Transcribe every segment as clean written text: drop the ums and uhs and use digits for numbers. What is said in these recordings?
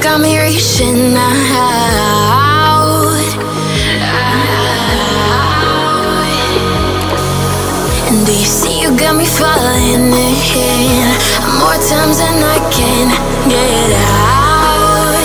got me reaching out. And do you see you got me falling in more times than I can get out.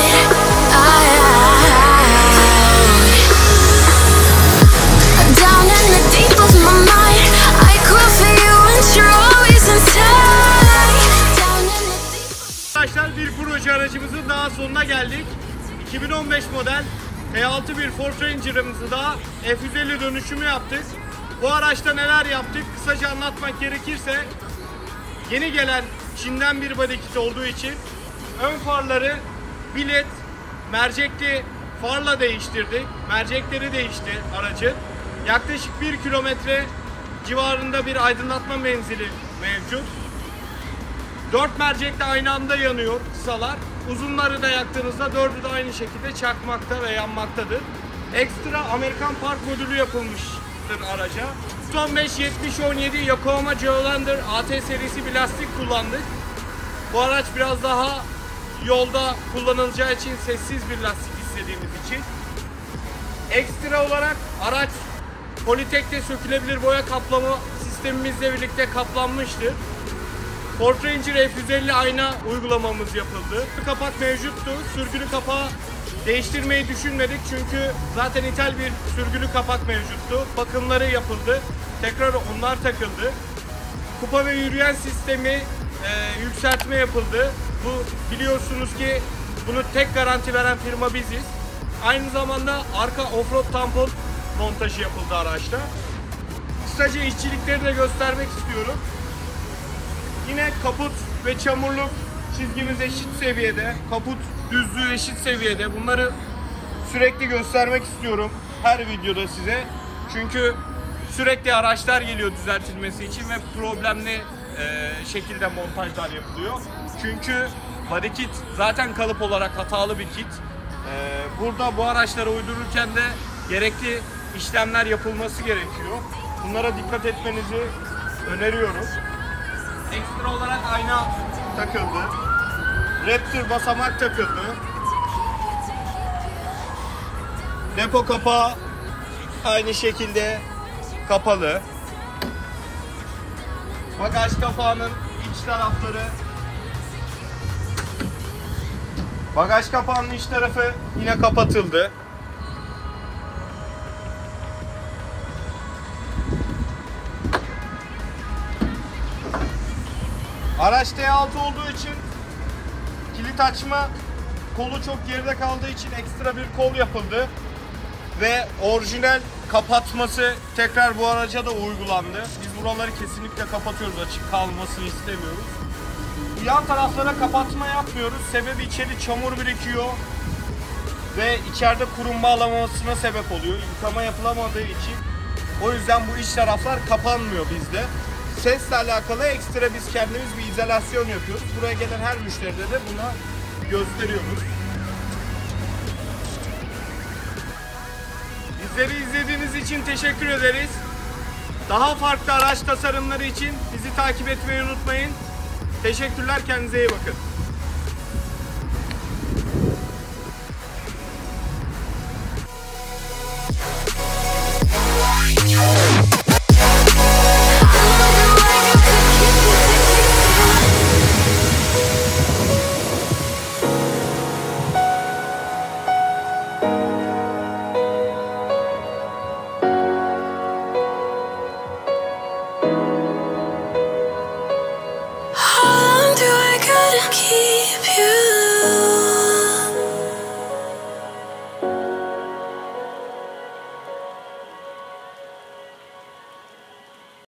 Down in the deep of my mind, I crawl for you and you're always inside. Down in the deep. Arkadaşlar, bir proje aracımızın daha sonuna geldik. 2015 model T61 Ford Ranger'ımızı da F150 dönüşümü yaptık. Bu araçta neler yaptık kısaca anlatmak gerekirse, yeni gelen Çin'den bir body kit olduğu için ön farları bilet mercekli farla değiştirdik. Mercekleri değişti aracın. Yaklaşık 1 kilometre civarında bir aydınlatma menzili mevcut. 4 mercek de aynı anda yanıyor kısalar. Uzunları da yaktığınızda 4'ü de aynı şekilde çakmakta ve yanmaktadır. Ekstra Amerikan Park modülü yapılmıştır araca. 115-70-17 Yokohama Geolandar AT serisi bir lastik kullandık. Bu araç biraz daha yolda kullanılacağı için sessiz bir lastik istediğimiz için. Ekstra olarak araç Politek'te sökülebilir boya kaplama sistemimizle birlikte kaplanmıştır. Ford Ranger F150 ayna uygulamamız yapıldı. Kapak mevcuttu. Sürgülü kapağı değiştirmeyi düşünmedik çünkü zaten ithal bir sürgülü kapak mevcuttu. Bakımları yapıldı. Tekrar onlar takıldı. Kupa ve yürüyen sistemi yükseltme yapıldı. Bu biliyorsunuz ki bunu tek garanti veren firma biziz. Aynı zamanda arka offroad tampon montajı yapıldı araçta. Kısaca işçilikleri de göstermek istiyorum. Yine kaput ve çamurluk çizgimiz eşit seviyede. Kaput düzlüğü eşit seviyede. Bunları sürekli göstermek istiyorum her videoda size. Çünkü sürekli araçlar geliyor düzeltilmesi için ve problemli şekilde montajlar yapılıyor. Çünkü body kit zaten kalıp olarak hatalı bir kit. Burada bu araçlara uydururken de gerekli işlemler yapılması gerekiyor. Bunlara dikkat etmenizi öneriyoruz. Ekstra olarak ayna takıldı. Raptor basamak takıldı. Depo kapağı aynı şekilde kapalı. Bagaj kapağının iç tarafları. Bagaj kapağının iç tarafı yine kapatıldı. Araç T6 olduğu için kilit açma kolu çok geride kaldığı için ekstra bir kol yapıldı. Ve orijinal kapatması tekrar bu araca da uygulandı. Biz buraları kesinlikle kapatıyoruz, açık kalmasını istemiyoruz. Yan taraflara kapatma yapmıyoruz. Sebebi içeri çamur birikiyor ve içeride kurum bağlamasına sebep oluyor. Yıkama yapılamadığı için. O yüzden bu iç taraflar kapanmıyor bizde. Sesle alakalı ekstra biz kendimiz bir izolasyon yapıyoruz. Buraya gelen her müşteride de buna gösteriyoruz. Bizleri izlediğiniz için teşekkür ederiz. Daha farklı araç tasarımları için bizi takip etmeyi unutmayın. Teşekkürler, kendinize iyi bakın.